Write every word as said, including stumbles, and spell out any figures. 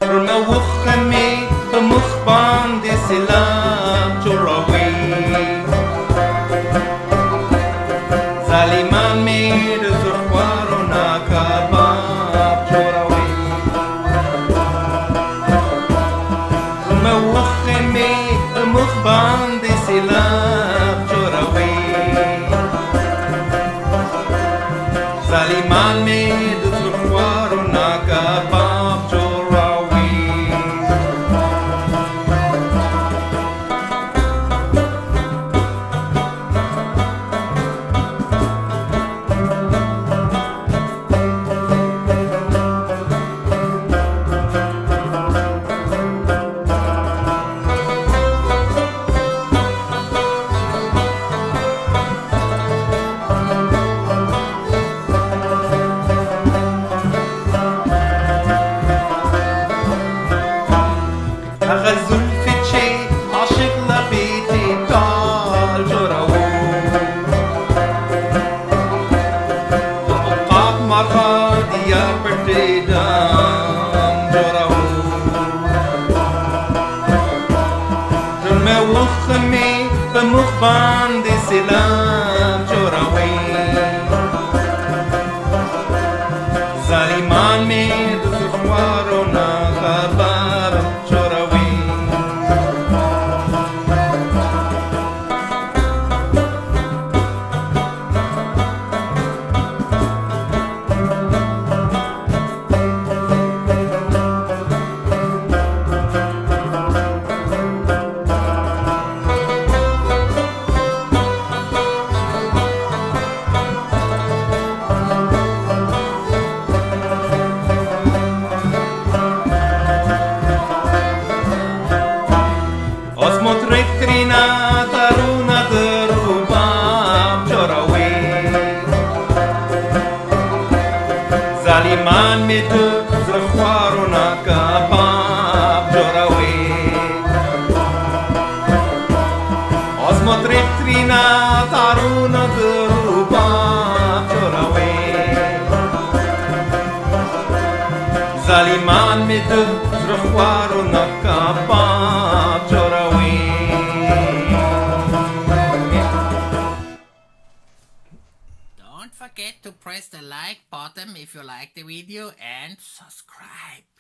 Runa wuchame the mukhban de silam chorawi Zaliman me de zukhwaruna kabab chorawi Runa wuchame the mukhban de silam chorawi Zaliman me de zukhwaruna kabab chorawi غزل فتشي عاشق لبيتي طال جراو وقعد مرة ديا برديدام جراو رمى وخمي بمخبان دي سلام جراوي زاليمان مي دزخوارنا غبار جراوي Trina taruna derubam chorawi Zaliman mitu zkhwaruna kabab chorawi Osmotrip Trina taruna derubam chorawi Zaliman mitu zkhwaruna kabab chorawi Don't forget to press the like button if you like the video and subscribe.